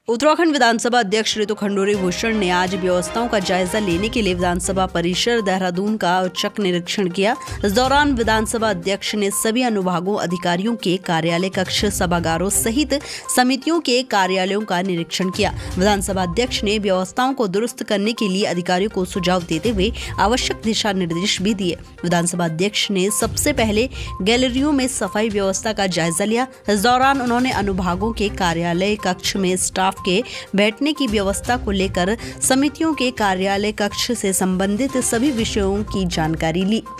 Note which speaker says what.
Speaker 1: उत्तराखंड विधानसभा अध्यक्ष ऋतु खंडूरी भूषण ने आज व्यवस्थाओं का जायजा लेने के लिए विधानसभा परिसर देहरादून का औचक निरीक्षण किया। इस दौरान विधानसभा अध्यक्ष ने सभी अनुभागों अधिकारियों के कार्यालय कक्ष, सभागारों सहित समितियों के कार्यालयों का निरीक्षण किया। विधानसभा अध्यक्ष ने व्यवस्थाओं को दुरुस्त करने के लिए अधिकारियों को सुझाव देते हुए आवश्यक दिशा निर्देश भी दिए। विधानसभा अध्यक्ष ने सबसे पहले गैलरियों में सफाई व्यवस्था का जायजा लिया। इस दौरान उन्होंने अनुभागों के कार्यालय कक्ष में स्टाफ के बैठने की व्यवस्था को लेकर समितियों के कार्यालय कक्ष से संबंधित सभी विषयों की जानकारी ली।